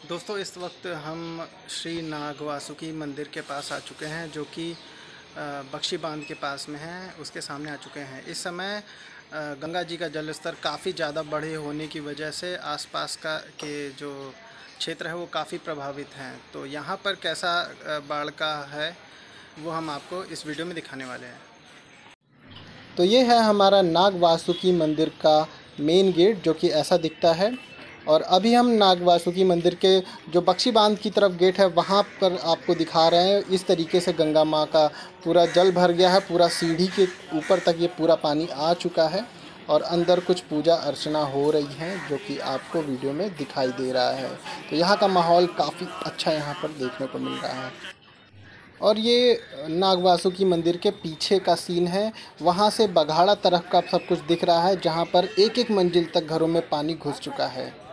दोस्तों इस वक्त हम श्री नागवासुकी मंदिर के पास आ चुके हैं, जो कि बख्शी बांध के पास में है। उसके सामने आ चुके हैं। इस समय गंगा जी का जल स्तर काफ़ी ज़्यादा बढ़े होने की वजह से आसपास का के जो क्षेत्र है वो काफ़ी प्रभावित हैं। तो यहाँ पर कैसा बाढ़ का है वो हम आपको इस वीडियो में दिखाने वाले हैं। तो ये है हमारा नाग वासुकी मंदिर का मेन गेट, जो कि ऐसा दिखता है। और अभी हम नाग वासुकी मंदिर के जो बख्शी बांध की तरफ गेट है वहाँ पर आपको दिखा रहे हैं। इस तरीके से गंगा माँ का पूरा जल भर गया है, पूरा सीढ़ी के ऊपर तक ये पूरा पानी आ चुका है। और अंदर कुछ पूजा अर्चना हो रही है, जो कि आपको वीडियो में दिखाई दे रहा है। तो यहाँ का माहौल काफ़ी अच्छा यहाँ पर देखने को मिल रहा है। और ये नाग वासुकी मंदिर के पीछे का सीन है। वहाँ से बघाड़ा तरफ का सब कुछ दिख रहा है, जहाँ पर एक एक मंजिल तक घरों में पानी घुस चुका है।